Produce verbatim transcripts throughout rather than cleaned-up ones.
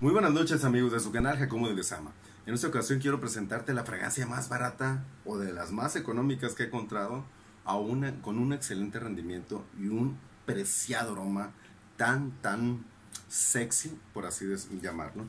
Muy buenas noches, amigos de su canal Giacomo de Lezama. En esta ocasión quiero presentarte la fragancia más barata o de las más económicas que he encontrado, a una, con un excelente rendimiento y un preciado aroma tan tan sexy, por así llamarlo.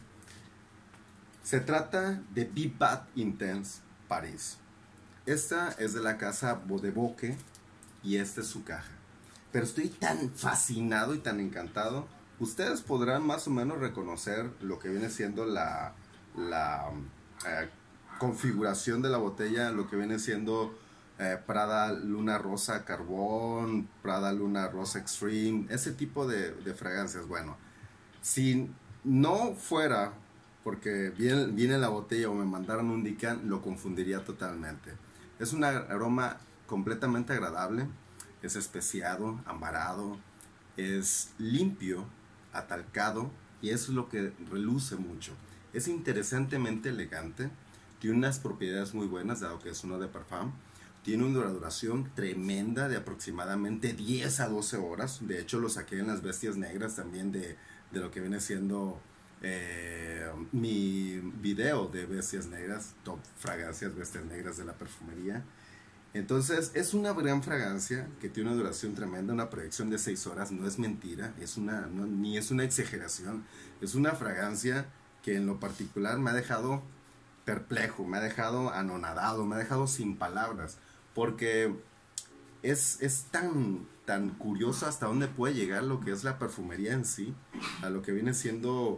Se trata de Be Bad Intense Paris. Esta es de la casa Eau de Boque y esta es su caja. Pero estoy tan fascinado y tan encantado. Ustedes podrán más o menos reconocer lo que viene siendo la, la eh, configuración de la botella, lo que viene siendo eh, Prada Luna Rosa Carbón, Prada Luna Rosa Extreme, ese tipo de, de fragancias. Bueno, si no fuera porque viene, viene la botella o me mandaron un Dican, lo confundiría totalmente. Es un aroma completamente agradable, es especiado, ambarado, es limpio, atalcado, y eso es lo que reluce mucho. Es interesantemente elegante, tiene unas propiedades muy buenas, dado que es uno de parfum. Tiene una duración tremenda de aproximadamente diez a doce horas. De hecho, lo saqué en las Bestias Negras también de, de lo que viene siendo eh, mi video de Bestias Negras, top fragancias Bestias Negras de la perfumería. Entonces es una gran fragancia que tiene una duración tremenda, una proyección de seis horas, no es mentira, es una, no, ni es una exageración, es una fragancia que en lo particular me ha dejado perplejo, me ha dejado anonadado, me ha dejado sin palabras, porque es, es tan, tan curioso hasta dónde puede llegar lo que es la perfumería en sí, a lo que viene siendo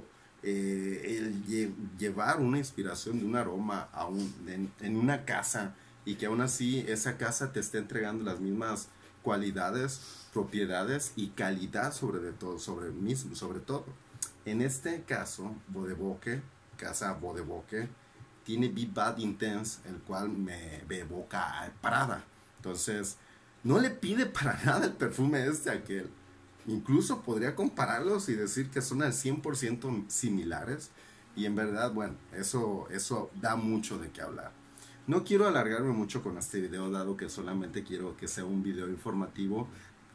eh, el lle llevar una inspiración de un aroma a un, en, en una casa, y que aún así esa casa te esté entregando las mismas cualidades, propiedades y calidad sobre, de todo, sobre, mismo, sobre todo. En este caso, Eau de Boque, casa Eau de Boque, tiene Be Bad Intense, el cual me, me evoca a Prada. Entonces, no le pide para nada el perfume este a aquel. Incluso podría compararlos y decir que son al cien por ciento similares. Y en verdad, bueno, eso, eso da mucho de qué hablar. No quiero alargarme mucho con este video, dado que solamente quiero que sea un video informativo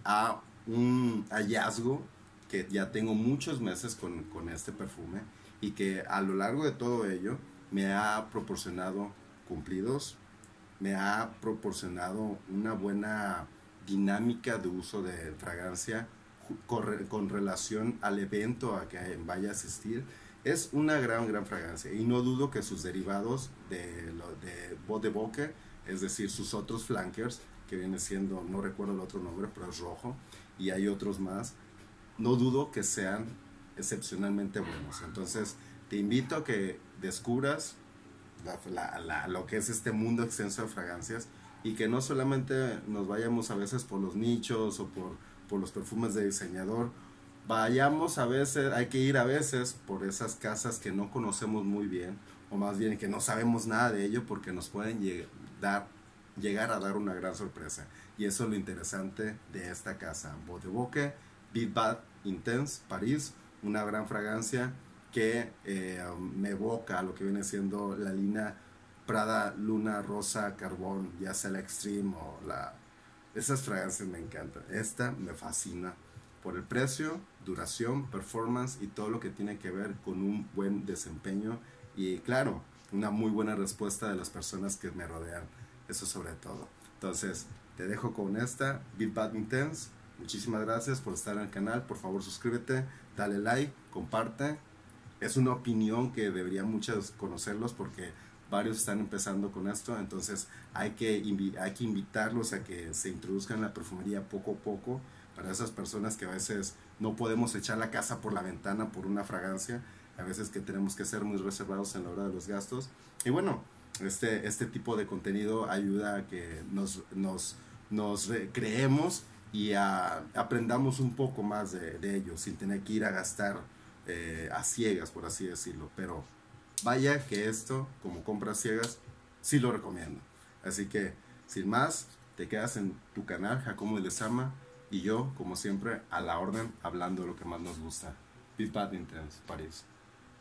a un hallazgo que ya tengo muchos meses con, con este perfume, y que a lo largo de todo ello me ha proporcionado cumplidos, me ha proporcionado una buena dinámica de uso de fragancia con, con relación al evento a que vaya a asistir. Es una gran, gran fragancia, y no dudo que sus derivados de, lo, de Eau de Boque, es decir, sus otros flankers, que viene siendo, no recuerdo el otro nombre, pero es rojo, y hay otros más, no dudo que sean excepcionalmente buenos. Entonces, te invito a que descubras la, la, la, lo que es este mundo extenso de fragancias, y que no solamente nos vayamos a veces por los nichos o por, por los perfumes de diseñador. Vayamos a veces, hay que ir a veces por esas casas que no conocemos muy bien, o más bien que no sabemos nada de ello, porque nos pueden lleg dar, llegar a dar una gran sorpresa. Y eso es lo interesante de esta casa, Eau de Boque, Be Bad Intense Paris, una gran fragancia que eh, me evoca a lo que viene siendo la línea Prada Luna Rosa Carbón, ya sea la Extreme o la... Esas fragancias me encantan. Esta me fascina por el precio, duración, performance y todo lo que tiene que ver con un buen desempeño, y claro, una muy buena respuesta de las personas que me rodean, eso sobre todo. Entonces, te dejo con esta, Be Bad Intense. Muchísimas gracias por estar en el canal, por favor suscríbete, dale like, comparte. Es una opinión que deberían muchos conocerlos, porque varios están empezando con esto, entonces hay que, hay que invitarlos a que se introduzcan en la perfumería poco a poco. Para esas personas que a veces no podemos echar la casa por la ventana por una fragancia, a veces que tenemos que ser muy reservados en la hora de los gastos. Y bueno, este, este tipo de contenido ayuda a que nos, nos, nos creemos y a, aprendamos un poco más de, de ello, sin tener que ir a gastar eh, a ciegas, por así decirlo. Pero vaya que esto, como compras ciegas, sí lo recomiendo. Así que, sin más, te quedas en tu canal Giacomo de Lezama, y yo, como siempre, a la orden, hablando de lo que más nos gusta. Be Bad Intense Paris.